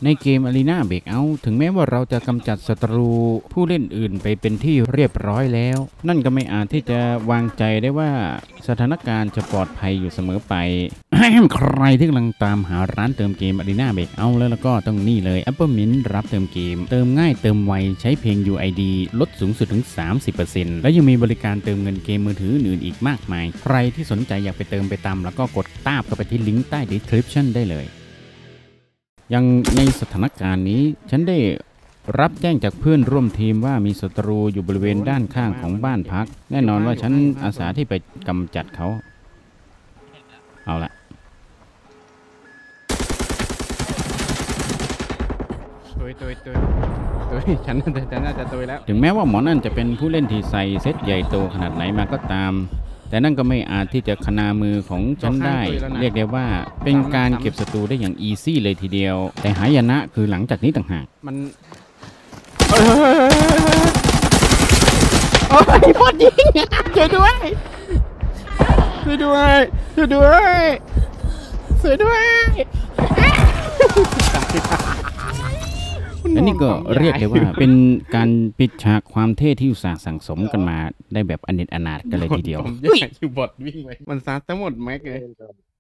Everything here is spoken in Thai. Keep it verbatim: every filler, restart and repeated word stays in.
ในเกม Arena Breakout ถึงแม้ว่าเราจะกำจัดศัตรูผู้เล่นอื่นไปเป็นที่เรียบร้อยแล้วนั่นก็ไม่อาจที่จะวางใจได้ว่าสถานการณ์จะปลอดภัยอยู่เสมอไป ใครที่กำลังตามหาร้านเติมเกม Arena Breakout แล้วแล้วก็ต้องนี่เลย Apple Mint รับเติมเกมเติมง่ายเติมไวใช้เพียง ยู ไอ ดี ลดสูงสุดถึง สามสิบเปอร์เซ็นต์ และยังมีบริการเติมเงินเกมมือถืออื่นๆอีกมากมายใครที่สนใจอยากไปเติมไปตามแล้วก็กดตามเข้าไปที่ลิงก์ใต้ description ได้เลยยังในสถานการณ์นี้ฉันได้รับแจ้งจากเพื่อนร่วมทีมว่ามีศัตรูอยู่บริเวณด้านข้างของบ้านพักแน่นอนว่าฉันอาสาที่ไปกำจัดเขาเอาละตุยตุยตุยตุยฉันฉันน่าจะตุยแล้วถึงแม้ว่าหมอนั่นจะเป็นผู้เล่นที่ใส่เซตใหญ่โตขนาดไหนมาก็ตามแต่นั่นก็ไม่อาจที่จะขนามือของฉันได้เรียกได้ว่าเป็นการเก็บศัตรูได้อย่างอีซี่เลยทีเดียวแต่หายนะคือหลังจากนี้ต่างหากมันโอ้ยพอดีช่วยด้วยช่วยด้วยช่วยด้วยช่วยด้วยและนี่ก็เรียกได้ว่าเป็นการปิดฉากความเท่ที่อุตส่าห์สั่งสมกันมาได้แบบอเนจอนาถกันเลยทีเดียวอยู่บอดวิ่งไปมันซัดทั้งหมดแม็กเลย